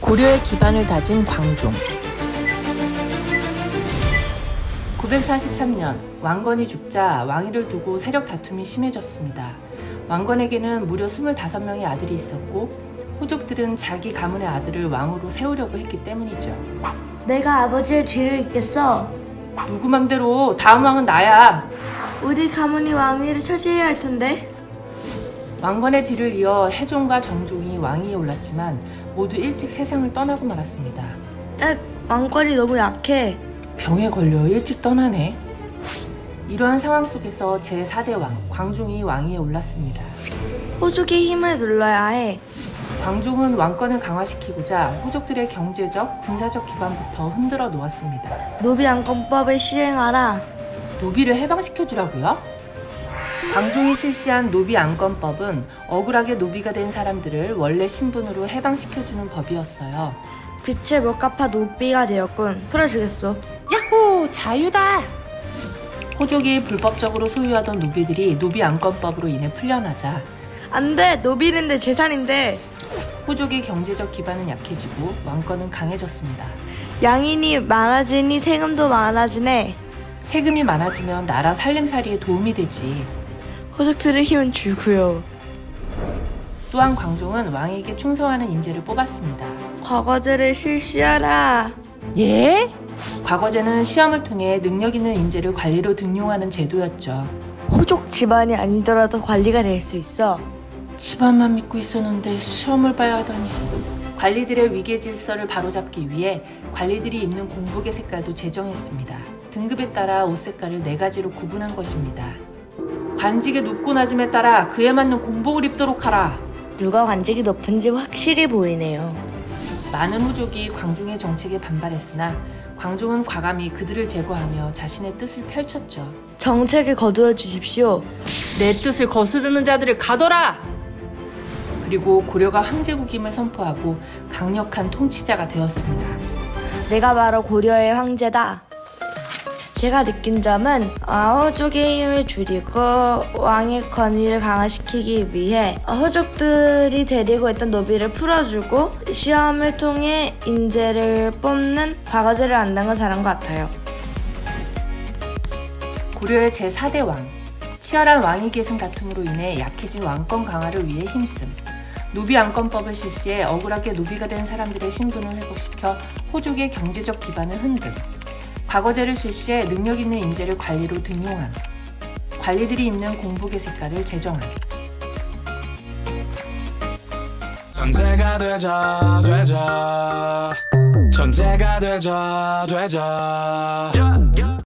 고려의 기반을 다진 광종. 943년 왕건이 죽자 왕위를 두고 세력 다툼이 심해졌습니다. 왕건에게는 무려 25명의 아들이 있었고 호족들은 자기 가문의 아들을 왕으로 세우려고 했기 때문이죠. 내가 아버지의 뒤를 잇겠어. 누구 맘대로, 다음 왕은 나야. 우리 가문이 왕위를 차지해야 할 텐데. 왕건의 뒤를 이어 해종과 정종이 왕위에 올랐지만 모두 일찍 세상을 떠나고 말았습니다. 왕권이 너무 약해. 병에 걸려 일찍 떠나네. 이러한 상황 속에서 제4대 왕 광종이 왕위에 올랐습니다. 호족의 힘을 눌러야 해. 광종은 왕권을 강화시키고자 호족들의 경제적, 군사적 기반부터 흔들어 놓았습니다. 노비안건법을 시행하라. 노비를 해방시켜주라고요? 광종이 실시한 노비안건법은 억울하게 노비가 된 사람들을 원래 신분으로 해방시켜주는 법이었어요. 빚을 못 갚아 노비가 되었군. 풀어주겠어. 야호! 자유다! 호족이 불법적으로 소유하던 노비들이 노비안건법으로 인해 풀려나자 안 돼! 노비는 내 재산인데. 호족의 경제적 기반은 약해지고 왕권은 강해졌습니다. 양인이 많아지니 세금도 많아지네. 세금이 많아지면 나라 살림살이에 도움이 되지. 호족들의 힘은 줄고요. 또한 광종은 왕에게 충성하는 인재를 뽑았습니다. 과거제를 실시하라. 예? 과거제는 시험을 통해 능력 있는 인재를 관리로 등용하는 제도였죠. 호족 집안이 아니더라도 관리가 될 수 있어. 집안만 믿고 있었는데 시험을 봐야 하다니. 관리들의 위계 질서를 바로잡기 위해 관리들이 입는 공복의 색깔도 제정했습니다. 등급에 따라 옷 색깔을 4가지로 구분한 것입니다. 관직의 높고 낮음에 따라 그에 맞는 공복을 입도록 하라. 누가 관직이 높은지 확실히 보이네요. 많은 호족이 광종의 정책에 반발했으나 광종은 과감히 그들을 제거하며 자신의 뜻을 펼쳤죠. 정책을 거두어 주십시오. 내 뜻을 거스르는 자들을 가둬라! 그리고 고려가 황제국임을 선포하고 강력한 통치자가 되었습니다. 내가 바로 고려의 황제다. 제가 느낀 점은 호족의 힘을 줄이고 왕의 권위를 강화시키기 위해 호족들이 데리고 있던 노비를 풀어주고 시험을 통해 인재를 뽑는 과거제를 안는 건 잘한 것 같아요. 고려의 제4대 왕, 치열한 왕위 계승 다툼으로 인해 약해진 왕권 강화를 위해 힘씀, 노비안건법을 실시해 억울하게 노비가 된 사람들의 신분을 회복시켜 호족의 경제적 기반을 흔듦, 과거제를 실시해 능력 있는 인재를 관리로 등용함, 관리들이 입는 공복의 색깔을 제정함. 천재가 되자 천재가 되자